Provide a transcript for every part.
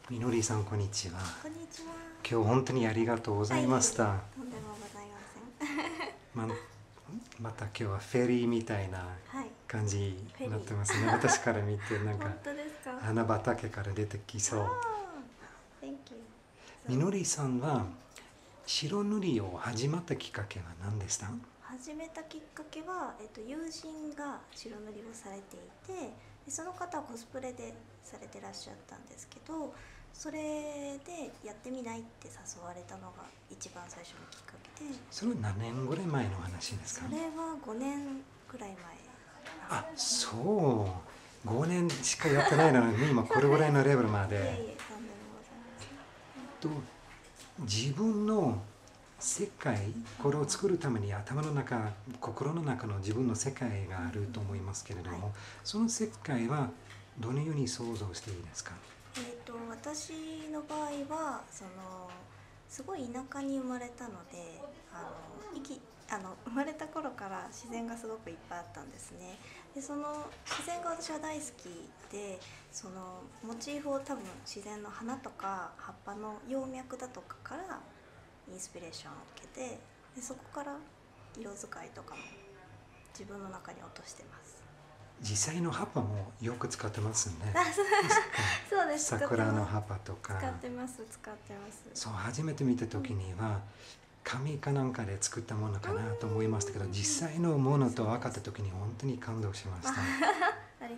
みのりさん、こんにちは。 こんにちは。 今日本当にありがとうございました。 はい、とんでもございません。 また今日はフェリーみたいなはい。 感じになってますね。私から見てなんか本当ですか。 花畑から出てきそう。 ああ、Thank you。 みのりさんは白塗りを始まったきっかけは何でした？ 始めたきっかけは、友人が白塗りをされていて、でその方はコスプレでされてらっしゃったんですけど、それでやってみないって誘われたのが一番最初のきっかけで。 それは何年ぐらい前の話ですか？ それは5年くらい前。 あ、そう。5年しかやってないのに今これぐらいのレベルまで。 いえいえ、とんでもございません。 自分の世界、これを作るために頭の中、心の中の自分の世界があると思いますけれども、 はい、 その世界はどのように想像していいですか？ 私の場合はすごい田舎に生まれたので、生まれた頃から自然がすごくいっぱいあったんですね。でその自然が私は大好きで、そのモチーフを多分自然の花とか葉っぱの葉脈だとかからインスピレーションを受けて、でそこから色使いとかも自分の中に落としてます。 実際の葉っぱもよく使ってますね。 そうです。 桜の葉っぱとか。 使ってます。使ってます。 そう、初めて見た時には紙かなんかで作ったものかなと思いましたけど、実際のものと分かった時に本当に感動しました。 ありがとうございます。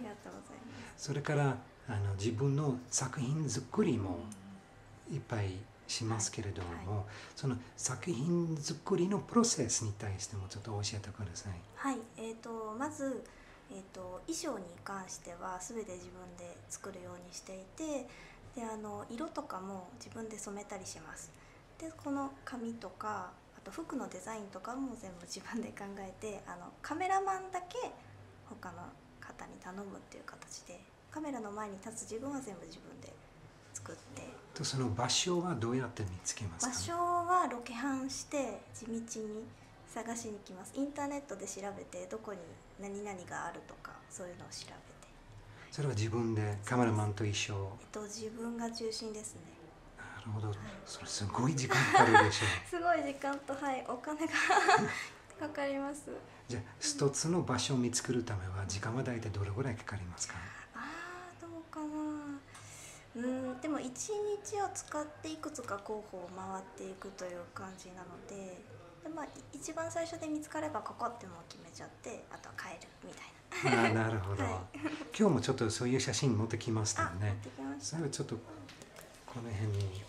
それから自分の作品作りもいっぱいしますけれども、 はいはい、 その作品作りのプロセスに対してもちょっと教えてください。 はい、まず、衣装に関しては全て自分で作るようにしていて、で色とかも自分で染めたりします。でこの紙とかあと服のデザインとかも全部自分で考えて、カメラマンだけ他の方に頼むっていう形で、カメラの前に立つ自分は全部自分で作って。 その場所はどうやって見つけますか？ 場所はロケハンして地道に探しに行きます。インターネットで調べて、どこに何々があるとかそういうのを調べて。 それは自分でカメラマンと一緒？ 自分が中心ですね。 なるほど、はい、それすごい時間かかるでしょう。 すごい時間と、はい、お金がかかります。 じゃあ一つの場所を見つけるためは時間は大体どれぐらいかかりますか？ どうかな。でも一日を使っていくつか候補を回っていくという感じなので、一番最初で見つかればここってもう決めちゃって、あとは帰るみたいな。 なるほど、 はい、 今日もちょっとそういう写真持ってきましたよね。 持ってきました。 それをちょっとこの辺に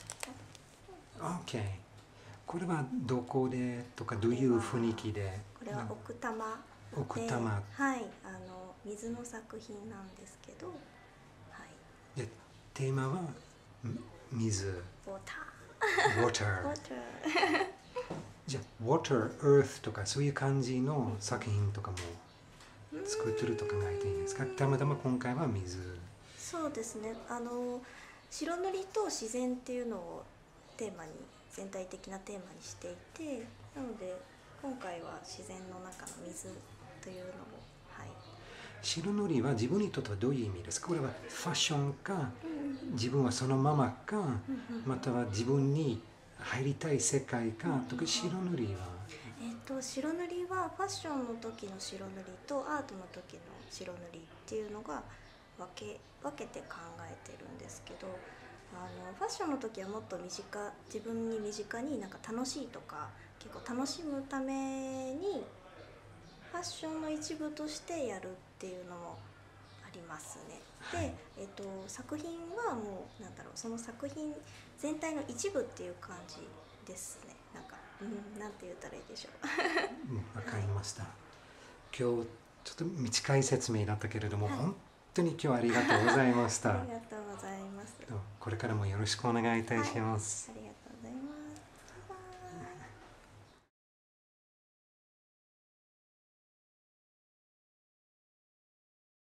OK。 これはどこでとかどういう雰囲気で？ これは奥多摩で、 奥多摩、 はい、水の作品なんですけど、はい、 でテーマは水、 ウォーターじゃあ Water、Earth とかそういう感じの作品とかも作ってると考えていいですか？たまたま今回は水。 そうですね。白塗りと自然っていうのをテーマに、全体的なテーマにしていて、なので今回は自然の中の水というのを、はい、 白塗りは自分にとってはどういう意味ですか？これはファッションか、自分はそのままか、または自分に入りたい世界かとか。白塗りは白塗りはファッションの時の白塗りとアートの時の白塗りっていうのが分けて考えてるんですけど、ファッションの時はもっと自分に身近になんか楽しいとか、結構楽しむためにファッションの一部としてやるっていうのもありますね。で、作品はもうその作品全体の一部っていう感じですね。なんて言ったらいいでしょう。 わかりました。今日ちょっと短い説明だったけれども、本当に今日はありがとうございました。 ありがとうございます。 これからもよろしくお願いいたします。